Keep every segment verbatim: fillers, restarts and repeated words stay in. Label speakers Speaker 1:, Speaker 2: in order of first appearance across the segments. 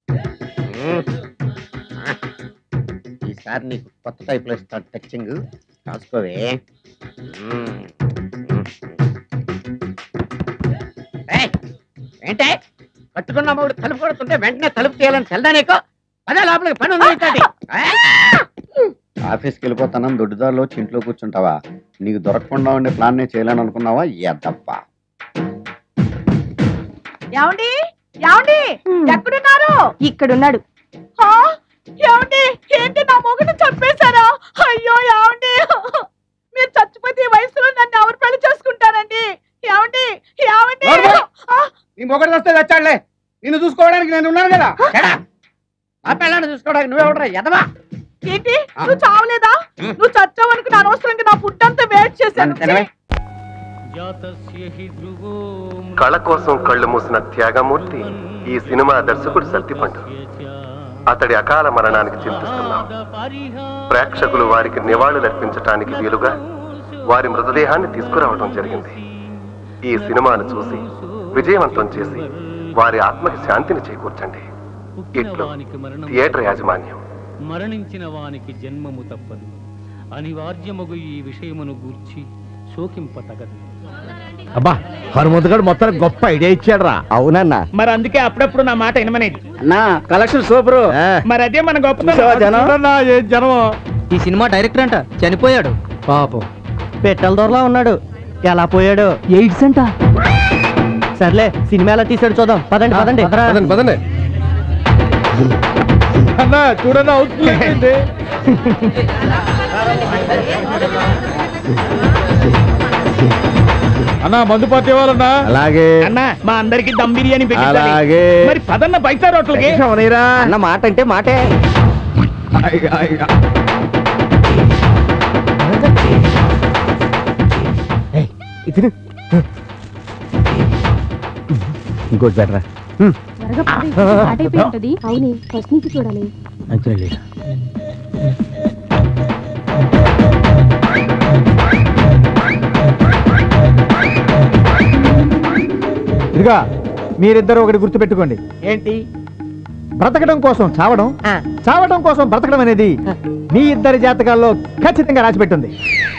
Speaker 1: ఈసారి నీకు కొత్త టైప్లో ఇస్తాను టచింగ్, రాసుకోవే. ఏంటే కట్టుకున్న మూడు తలుపు కొడుతుంటే వెంటనే తలుపు తీయాలని తెల్దా నీకు? పదే లోపలికి పని ఉంది. ఆఫీస్కి వెళ్ళిపోతానని దొడ్డుదారిలో ఇంట్లో కూర్చుంటావా? నీకు దొరకకుండా ఉండే ప్లాన్ నేను చేయాలని అనుకున్నావా? ఎద్దప్ప.
Speaker 2: ఏమండి ఏమండి ఎక్కడున్నారు?
Speaker 3: ఇక్కడున్నాడు.
Speaker 2: ఏమండి ఏంటి నా మొగుడు చంపేశారా? అయ్యో ఏమండి, మీరు చచ్చిపోతే ఈ వయసులో నన్ను ఎవరు పెళ్లి చేసుకుంటారండి? ఏమండి ఏమండి
Speaker 1: నీ మొగుడు వస్తే చచ్చాడులే, నిన్ను చూసుకోవడానికి నేను ఉన్నాను కదా. ఆ పిల్లని చూసుకోవడానికి నువ్వెవడరా ఎదవా?
Speaker 2: ఏంటి నువ్వు చావలేదా? నువ్వు చచ్చావనుకుని అనవసరంగా నా ఫుడ్ అంతా వేట్ చేశాను.
Speaker 4: కళ కోసం కళ్ళు మూసిన త్యాగమూర్తి ఈ సినిమా దర్శకుడు సత్తిపండు. అతడి అకాల మరణానికి చింతిస్తున్నాం. ప్రేక్షకులు వారికి నివాళులర్పించటానికి వీలుగా వారి మృతదేహాన్ని తీసుకురావడం జరిగింది. ఈ సినిమాను చూసి విజయవంతం చేసి వారి ఆత్మకి శాంతిని చేకూర్చండి. ఇట్లు థియేటర్ యాజమాన్యం.
Speaker 5: మరణించిన వానికి జన్మము తప్పదు, అనివార్యమగు ఈ విషయమును గూర్చి శోకింపతగదు.
Speaker 6: అబ్బా, హనుమంతుగాడు మొత్తానికి గొప్ప ఐడియా ఇచ్చాడు రా. అవునన్నా,
Speaker 7: మరి అందుకే అప్పుడప్పుడు నా మాట వినమనేది.
Speaker 1: నా కలెక్షన్ సూపర్.
Speaker 7: మరి అదే మన గొప్ప
Speaker 6: జనం.
Speaker 8: ఈ సినిమా డైరెక్టర్ అంట చనిపోయాడు పాపం.
Speaker 9: పెట్టెల దొరలా ఉన్నాడు. ఎలా పోయాడు?
Speaker 8: ఎయిడ్స్ అంట.
Speaker 9: సర్లే సినిమా ఎలా తీసాడు చూద్దాం. పదండి పదండి
Speaker 6: పదండి పదండి. అన్నా చూడన్నా అవుతుంది. అన్నా మందు పార్టీ వాళ్ళన్నా. అలాగే
Speaker 7: అన్న, మా అందరికి దమ్ బిర్యానీ పెట్టాలి.
Speaker 6: అలాగే
Speaker 7: మరి పదన్న పైసా రోట్లకి
Speaker 9: అన్న మాట అంటే మాటే.
Speaker 6: ఇంకోటి బెటరా.
Speaker 3: అవునే ఫస్ట్ నుంచి చూడాలి.
Speaker 6: ఇదిగా మీరిద్దరు ఒకటి గుర్తు పెట్టుకోండి.
Speaker 9: ఏంటి?
Speaker 6: బ్రతకడం కోసం చావడం, చావడం కోసం బ్రతకడం అనేది మీ ఇద్దరి జాతకాల్లో ఖచ్చితంగా రాసిపెట్టింది.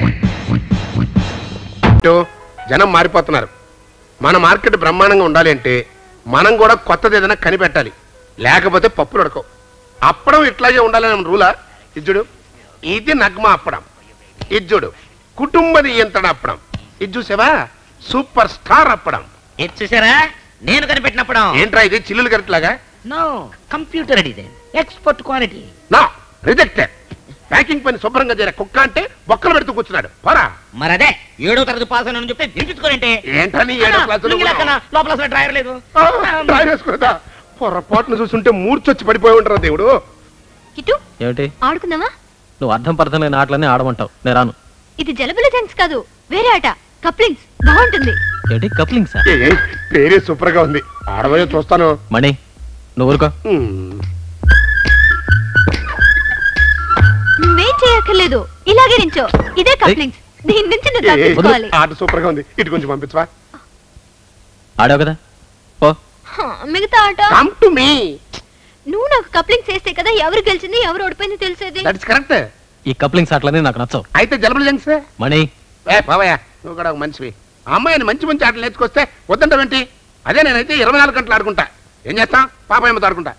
Speaker 4: జనం మారిపోతున్నారు. మన మార్కెట్ బ్రహ్మాండంగా ఉండాలి అంటే మనం కూడా కొత్తది ఏదైనా కనిపెట్టాలి, లేకపోతే పప్పులు ఉడకవు. అప్పడం ఇట్లాగే ఉండాలని రూలా? ఇజ్జుడు ఇది నగ్మ అప్పడం, ఇజ్జుడు కుటుంబది ఎంతడ అప్పడం. ఇది చూసావా? సూపర్ స్టార్ అప్పడం.
Speaker 8: ఇది చూసారా? నేను కనిపెట్టినప్పుడు.
Speaker 4: ఏంట్రా ఇది చిల్లులు కరెక్ట్లాగా?
Speaker 8: No, computer design, expert quality.
Speaker 4: No, rejected. Packing పని శుభ్రంగా చేరే కుక్క అంటే బొక్కలు పెడుతూ కూర్చున్నాడు. పోరా.
Speaker 8: మరదే ఏడో తరగతి పాస్ అని చెప్తే వినిపించుకోనంటే
Speaker 4: ఏంటని ఏడో క్లాసులో
Speaker 8: లోపల డ్రైవర్ లేదు.
Speaker 4: డ్రైవర్ వేసుకున్నా పొరపాటును చూస్తుంటే మూర్చొచ్చి పడిపోయి ఉంటారా దేవుడు.
Speaker 3: ఏమిటి ఆడుకుందామా?
Speaker 5: నువ్వు అర్థం పర్థం లేని ఆటలన్నీ ఆడమంటావు, నేను రాను.
Speaker 3: ఇది జలబుల సెన్స్ కాదు, వేరే ఆట. కప్లింగ్స్ బాగుంటుంది.
Speaker 5: ఏంటి కప్లింగ్స్?
Speaker 4: పేరే సూపర్ గా ఉంది. ఆడవయో చూస్తాను.
Speaker 5: మణి నువ్వు ఊరుకో.
Speaker 3: నువ్వేం చేయక్కర్లేదు, ఇలాగే నించో. ఇదే కప్లింగ్స్. దీని నుంచి నువ్వు తప్పించుకోవాలి.
Speaker 4: ఆట సూపర్ గా ఉంది, ఇటు కొంచెం పంపించవా?
Speaker 5: ఆడావు కదా, పో.
Speaker 3: మిగతా ఆట
Speaker 4: కమ్ టు మీ.
Speaker 3: నువ్వు నాకు కప్లింగ్స్ చేస్తే కదా ఎవరు గెలిచింది ఎవరు ఓడిపోయింది తెలిసేది.
Speaker 4: That's correct.
Speaker 5: ఈ కప్లింగ్స్ ఆటలన్నీ నాకు నచ్చవు.
Speaker 4: అయితే జలబుల జంక్స్.
Speaker 5: మణి
Speaker 4: ఏ బావయ్య, నువ్వు కూడా ఒక మనిషివి. అమ్మాయిని మంచి మంచి ఆటలు నేర్చుకొస్తే వద్దంటావేంటి? అదే నేనైతే ఇరవై నాలుగు గంటలు ఆడుకుంటా. ఏం చేస్తాం? పాపయ్యమ్మతో ఆడుకుంటా.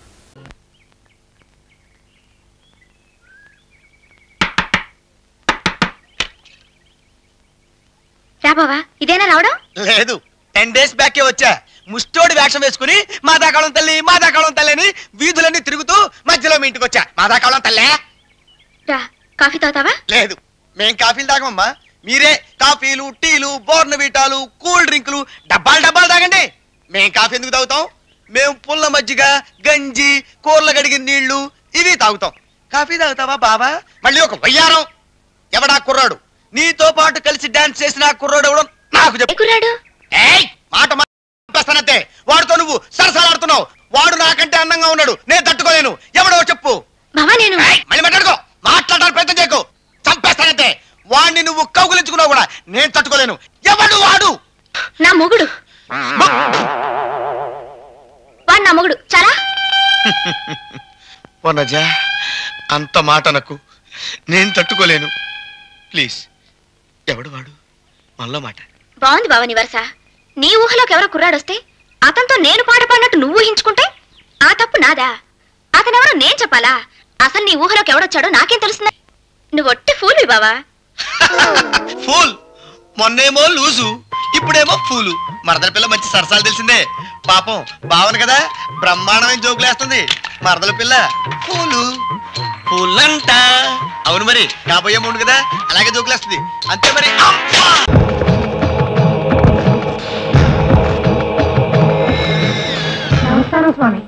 Speaker 3: రా బావా, ఇదేనా రావడం?
Speaker 10: లేదు, టెన్ డేస్ బ్యాకే వచ్చా. ముష్టోడి వేషం వేసుకుని మాదాకాళం తల్లి మాదాకాళం తల్లి అని వీధులన్నీ తిరుగుతూ మధ్యలో మీ ఇంటికి వచ్చా. మాదాకాళం తల్లే.
Speaker 3: రా, కాఫీ తాగుతావా?
Speaker 10: లేదు, మేం కాఫీలు తాగమమ్మా. మీరే కాఫీలు, టీలు, బోర్నవీటాలు, కూల్ డ్రింకులు డబ్బాలు డబ్బాలు తాగండి. మేం కాఫీ ఎందుకు తాగుతాం? మేము పుల్ల మజ్జిగ, గంజి, కూరలు కడిగిన నీళ్లు ఇవి తాగుతాం. కాఫీ తాగుతావా బాబా? మళ్ళీ ఒక వయ్యారం. ఎవడా కుర్రాడు? నీతో పాటు కలిసి డాన్స్ చేసిన కుర్రాడు ఎవడో నాకు చెప్పు.
Speaker 3: కుర్రాడు
Speaker 10: మాట మాట్లాస్తానంతే. వాడితో నువ్వు సరసాలాడుతున్నావు. వాడు నాకంటే అందంగా ఉన్నాడు, నేను తట్టుకోలేను. ఎవడో చెప్పు.
Speaker 3: నేను
Speaker 10: మళ్ళీ మాట్లాడుకో. మాట్లాడడానికి ప్రయత్నం చేయకు, చంపేస్తానంతే. వాడిని నువ్వు కౌగులించుకున్నావు కూడా నేను తట్టుకోలేను. ఎవడు వాడు?
Speaker 3: నా మొగుడు. వాడు నా మొగుడు. చాలా
Speaker 10: వనజ అంత మాట నాకు నేను తట్టుకోలేను. ప్లీజ్ ఎవడు వాడు మనలో మాట.
Speaker 3: బాగుంది బావ నీ వరస. నీ ఊహలోకి ఎవరో కుర్రాడొస్తే అతనితో నేను పాట పాడినట్టు నువ్వు ఊహించుకుంటే ఆ తప్పు నాదా? అతనెవరో నేను చెప్పాలా? అసలు నీ ఊహలోకి ఎవడొచ్చాడో నాకేం తెలుస్తుంది? నువ్వు ఒట్టి ఫూల్వి బావా.
Speaker 10: ఫూల్ మొన్నేమో లూజు, ఇప్పుడేమో ఫూలు. మరదల పిల్ల మంచి సరసాలు తెలిసిందే. పాపం బావను కదా బ్రహ్మాండమైన జోకులేస్తుంది. మరదల పిల్ల ఫూలు ఫూలంట. అవును మరి కాబోయే మూడు కదా అలాగే జోకులేస్తుంది అంతే మరి.
Speaker 2: నమస్కారం స్వామి.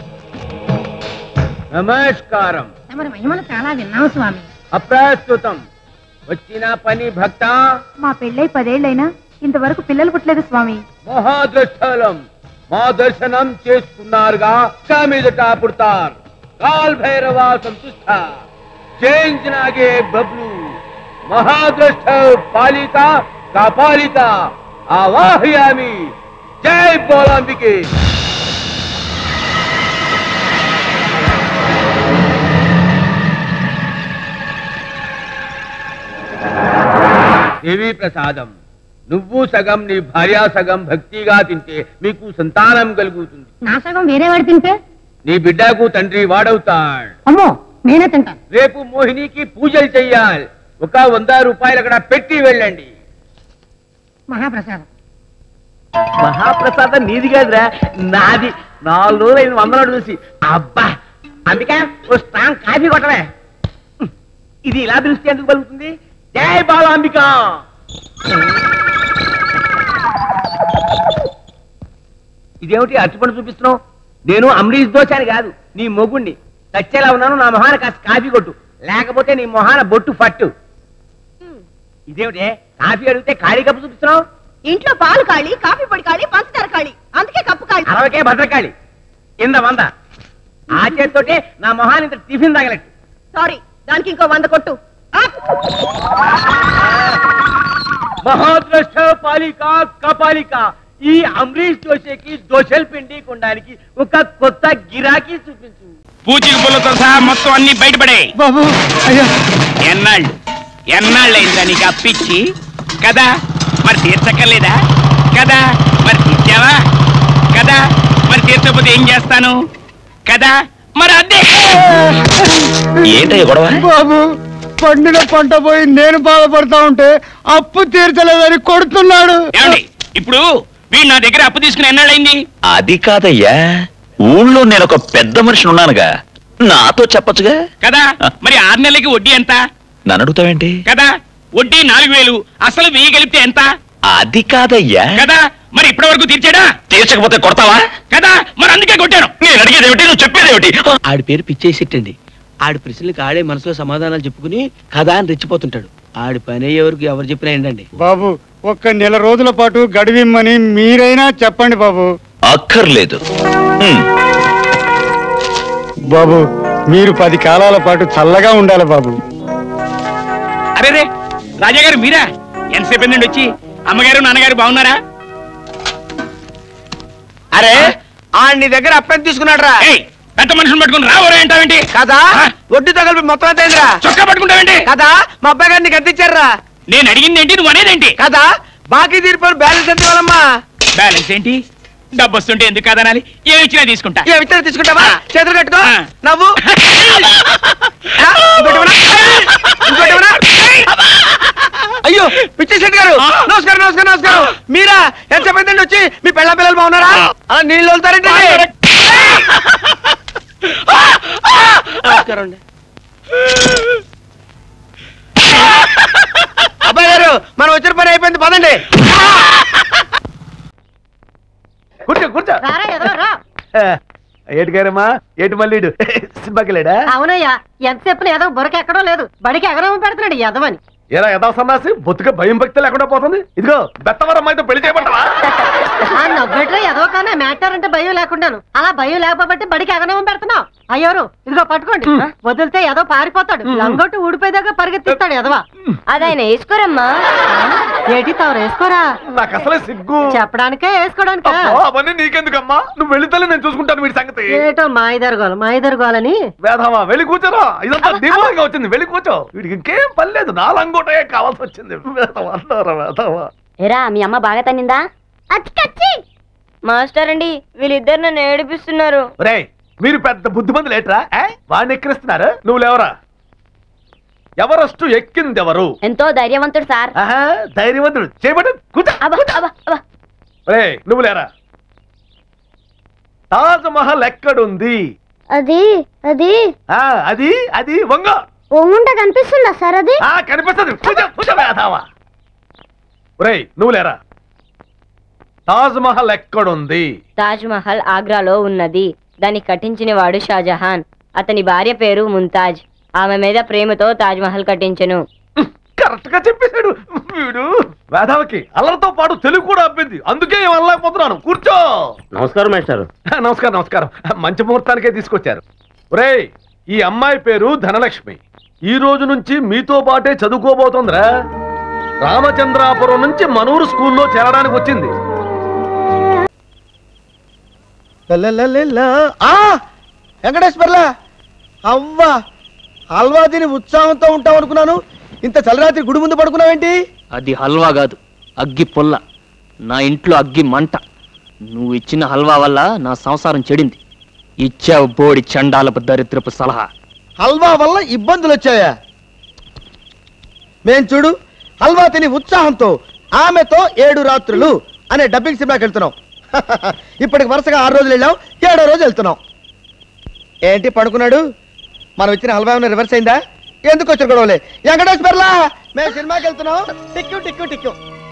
Speaker 1: నమస్కారం.
Speaker 2: తమరి మహిమలు చాలా విన్నాము స్వామి.
Speaker 1: అప్రస్తుతం వచ్చిన పని భక్త.
Speaker 2: మా పెళ్ళై పదేళ్లైనా ఇంతవరకు పిల్లలు పుట్టలేదు స్వామి.
Speaker 1: మహాదృష్టలం మా దర్శనం చేసుకున్నారుగా మీదట పుడతారు. కాల్ భైరవ సంతుష్ట చేంజ్ నాగే బబ్లు మహాదృష్ట పాలిక కాపాలిక ఆవాహయామి. జై బోలాంబికే. దేవి ప్రసాదం. నువ్వు సగం నీ భార్య సగం భక్తిగా తింటే మీకు సంతానం కలుగుతుంది.
Speaker 2: నా సగం వేరే వాడు తింటే
Speaker 1: నీ బిడ్డకు తండ్రి వాడవుతాడు.
Speaker 2: అమ్మో నేనే తింటాను.
Speaker 1: రేపు మోహినికి పూజలు చెయ్యాలి. ఒక వంద రూపాయలు అక్కడ పెట్టి వెళ్ళండి.
Speaker 2: మహాప్రసాదం.
Speaker 1: మహాప్రసాదం నీది కాదురా నాది. నాలుగు రోజులు ఐదు వందలు చూసి అబ్బా అందుకే ఓ స్ట్రాంగ్ కాఫీ కొట్టవే. ఇది ఇలా దృష్టి ఎందుకు పలుకుతుంది? జై బాలాంబిక. ఇదేమిటి అరటిపండు చూపిస్తున్నావు? నేను అమరీష్ దోశ అని కాదు నీ మొగుణ్ణి. చచ్చేలా ఉన్నాను. నా మొహాన కాస్త కాఫీ కొట్టు, లేకపోతే నీ మొహాన బొట్టు ఫట్టు. ఇదేమిటి కాఫీ అడిగితే ఖాళీ కప్పు చూపిస్తున్నావు?
Speaker 2: ఇంట్లో పాలు కాళీ, కాఫీ పొడి కాళీ, పంచదార కాళీ, అందుకే కప్పు కాళీ.
Speaker 1: అరవకే భద్రకాళి ఇంద వంద. ఆ చేతితోటే నా మొహాన్ని ఇంత టిఫిన్ తగలట్టు.
Speaker 2: సారీ దానికి ఇంకో వంద కొట్టు.
Speaker 1: మహాద్రష్ట పాలిక కపాలిక ఈ అమరీష్ దోశకి దోశల పిండి కొనడానికి ఒక కొత్త గిరాకీ చూపించు.
Speaker 7: పూచిక పుల్లతో సహా మొత్తం అన్ని బయటపడే.
Speaker 1: బాబు అయ్యా
Speaker 7: ఎన్నాళ్ళు ఎన్నాళ్ళైందా నీకు అప్పిచ్చి కదా? మరి తీర్చక్కర్లేదా కదా? మరి తీర్చావా కదా? మరి తీర్చకపోతే ఏం చేస్తాను కదా? మరి అదే
Speaker 8: ఏంటయ్య గొడవ?
Speaker 1: బాబు పండిన పంట పోయి నేను బాధపడతా ఉంటే అప్పు తీర్చలేదని కొడుతున్నాడు.
Speaker 7: ఏమండి ఇప్పుడు వీడు నా దగ్గర అప్పు తీసుకుని ఎన్నాళ్ళైంది?
Speaker 8: అది కాదయ్యా, ఊళ్ళో నేను ఒక పెద్ద మనిషిని ఉన్నానుగా, నాతో చెప్పచ్చుగా
Speaker 7: కదా? మరి ఆరు నెలలకి వడ్డీ ఎంత?
Speaker 8: నన్ను అడుగుతావేంటి?
Speaker 7: కదా వడ్డీ నాలుగు వేలు, అసలు వెయ్యి కలిపితే ఎంత?
Speaker 8: అది కాదయ్యా.
Speaker 7: కదా మరి ఇప్పటి వరకు తీర్చాడా?
Speaker 8: తీర్చకపోతే కొడతావా
Speaker 7: కదా? మరి అందుకే కొట్టాను.
Speaker 8: నేను అడిగేది ఏమిటి, నువ్వు చెప్పేది ఏమిటి?
Speaker 11: ఆడి పేరు పిచ్చేసిట్టండి. ఆడి ప్రశ్నలకు ఆడే మనసులో సమాధానాలు చెప్పుకుని కథ అని రెచ్చిపోతుంటాడు. ఆడి పని ఎవరికి ఎవరు చెప్పినా ఏంటండి
Speaker 1: బాబు. ఒక్క నెల రోజుల పాటు గడివిమ్మని మీరైనా చెప్పండి బాబు.
Speaker 8: అక్కర్లేదు.
Speaker 1: బాబు మీరు పది కాలాల పాటు చల్లగా ఉండాలి బాబు.
Speaker 7: అరే రే రాజా గారు మీరా? ఎంతసేపు నుండి వచ్చి అమ్మగారు నాన్నగారు బాగున్నారా?
Speaker 11: అరే ఆడి నీ దగ్గర అప్పెంత తీసుకున్నాడు రా?
Speaker 7: పెద్ద మనుషులు పట్టుకుని రావరా అంటావేంటి?
Speaker 11: కదా వడ్డీ తగలిపి మొత్తం ఎంత అయిందిరా?
Speaker 7: చొక్కా పట్టుకుంటావేంటి?
Speaker 11: కదా మా అబ్బాయి గారిని ఎంత ఇచ్చారా?
Speaker 7: నేను అడిగింది ఏంటి, నువ్వు అనేదేంటి?
Speaker 11: కదా బాకీ తీరిపోయిన బ్యాలెన్స్ ఎంత ఇవ్వాలమ్మా?
Speaker 7: బ్యాలెన్స్ ఏంటి? డబ్బు వస్తుంటే ఎందుకు కాదనాలి? ఏమి ఇచ్చినా తీసుకుంటా.
Speaker 11: ఏ ఇచ్చినా తీసుకుంటావా? చేతులు కట్టుకో. నవ్వు. అయ్యో పిచ్చేశెట్టి గారు నమస్కారం నమస్కారం నమస్కారం. మీరా? ఎంత చెప్పండి వచ్చి మీ పెళ్ళ పిల్లలు బాగున్నారా? అలా నీళ్ళు వదులుతారండి. నమస్కారం అండి. అబ్బాయి గారు మనం వచ్చిన పని అయిపోయింది పదండి.
Speaker 6: కూర్చో కూర్చో. ఏటు గారమ్మా ఏటు మళ్ళీడు సినిమాకి లేడా?
Speaker 2: అవునయ్యా ఎంతసేపు ఏదో బురక ఎక్కడో లేదు, బడికి ఎగరవ పెడుతున్నాడు ఎదవని.
Speaker 6: ఏరా యథా సన్నాసి బొత్తుగా భయం భక్తి లేకుండా పోతుంది. ఇదిగో బెత్తవరం అమ్మాయితో పెళ్లి చేయమంటావా?
Speaker 2: నవ్వెట్లో ఏదో కానీ మ్యాటర్ అంటే భయం లేకుండాను. అలా భయం లేకపోతే బడికి ఎగరవ పెడుతున్నావు.
Speaker 12: అయ్యోరు ఇదిగో పట్టుకోండి వదిలితే ఏదో పారిపోతాడు లంగొట్టు ఊడిపోయేదాకా పరిగెత్తిస్తాడు ఎదవా అదైనా వేసుకోరమ్మా ఏటి తవరు వేసుకోరా
Speaker 13: నాకు అసలే సిగ్గు
Speaker 12: చెప్పడానికే వేసుకోవడానికా
Speaker 13: అవన్నీ నీకెందుకమ్మా నువ్వు వెళితే నేను చూసుకుంటాను వీడి సంగతి
Speaker 12: ఏటో మాయిదరగోలు మాయిదరగోలని
Speaker 13: వేధవా వెళ్ళి కూర్చోరా ఇదంతా దిమాగా వచ్చింది వెళ్ళి కూర్చో వీడికి ఇంకేం పని లేదు నా లంగోటే కావాల్సి వచ్చింది వేధవా అన్నారా వేధవా
Speaker 14: ఏరా మీ అమ్మ బాగా తన్నిందా అచ్చి మాస్టర్ అండి వీళ్ళిద్దరు నన్ను ఏడిపిస్తున్నారు
Speaker 13: రేయ్ మీరు పెద్ద బుద్ధిమంతులు ఏట్రా వాడిని ఎక్కిరిస్తున్నారు నువ్వు లేవరా ఎవరస్ట్ ఎక్కింది ఎవరు
Speaker 14: ఎంతో ధైర్యవంతుడు సార్
Speaker 13: ధైర్యవంతుడు చేయబడి కూర్చో రేయ్ నువ్వు లేరా తాజ్ మహల్ ఎక్కడుంది
Speaker 15: అది అది
Speaker 13: అది అది వంగ
Speaker 15: వంగుంట కనిపిస్తుందా సార్ అది
Speaker 13: కనిపిస్తుంది కూర్చో కూర్చో వేధవా రేయ్ నువ్వు లేరా తాజ్ మహల్ ఎక్కడుంది
Speaker 14: తాజ్ మహల్ ఆగ్రాలో ఉన్నది దాన్ని కట్టించిన వాడు షాజహాన్ అతని భార్య పేరు ముంతాజ్ ఆమె మీద ప్రేమతో తాజ్ మహల్ కట్టించెను
Speaker 13: కరెక్ట్ గా చెప్పేశాడు వీడు వేధవకి అల్లరితో పాటు తెలుగు కూడా అబ్బింది అందుకే వెళ్ళలేకపోతున్నాను కూర్చో
Speaker 16: నమస్కారం మేస్టారు
Speaker 13: నమస్కారం నమస్కారం మంచి ముహూర్తానికే తీసుకొచ్చారు ఒరేయ్ ఈ అమ్మాయి పేరు ధనలక్ష్మి ఈ రోజు నుంచి మీతో పాటే చదువుకోబోతోందిరా రామచంద్రాపురం నుంచి మనూరు స్కూల్లో చేరడానికి వచ్చింది
Speaker 11: వెంకటేశ్వర్లా అవ్వా హల్వా తిని ఉత్సాహంతో ఉంటావు అనుకున్నాను ఇంత చలరాత్రి గుడి ముందు పడుకున్నావేంటి
Speaker 5: అది హల్వా కాదు అగ్గి పొల్ల నా ఇంట్లో అగ్గి మంట నువ్వు ఇచ్చిన హల్వా వల్ల నా సంసారం చెడింది ఇచ్చావు బోడి చండాలపు దరిద్రపు సలహా
Speaker 11: హల్వా వల్ల ఇబ్బందులు వచ్చాయా మేం చూడు హల్వా తిని ఉత్సాహంతో ఆమెతో ఏడు రాత్రులు అనే డబ్బింగ్ సినిమాకి వెళ్తున్నాం ఇప్పటికి వరుసగా ఆరు రోజులు వెళ్ళాం ఏడో రోజు వెళ్తున్నాం ఏంటి పడుకున్నాడు మనం ఇచ్చిన హల్వా ఏమైనా రివర్స్ అయిందా ఎందుకు వచ్చారు గొడవలే వెంకటేశ్వర్లా మేము సినిమాకి వెళ్తున్నాం టిక్కు టిక్కు టిక్కు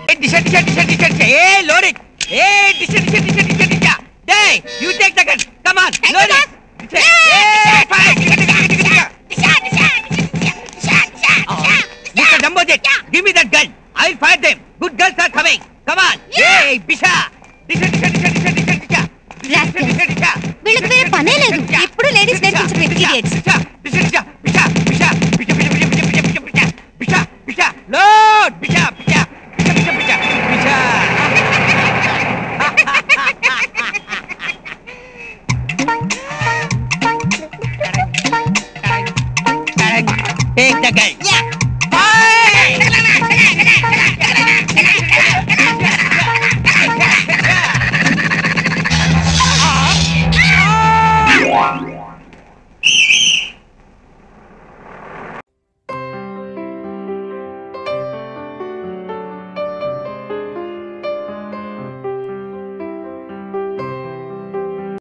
Speaker 1: Give me that gun. I'll fire them. Good girls are coming. Come on. Hey, Bisha. Disha, disha, disha, disha, disha, disha.
Speaker 3: వీళ్ళకి వేరే పనే లేదు ఎప్పుడు లేడీస్ నేర్పించడం idiots
Speaker 1: Bisha, disha, disha, Bisha, Bisha, Bisha, Bisha, Bisha, Bisha, Bisha, Bisha, Bisha, Bisha, Bisha, Lord, Bisha, Bisha, Bisha, Bisha, Bisha, Bisha. Take the gun. Yeah.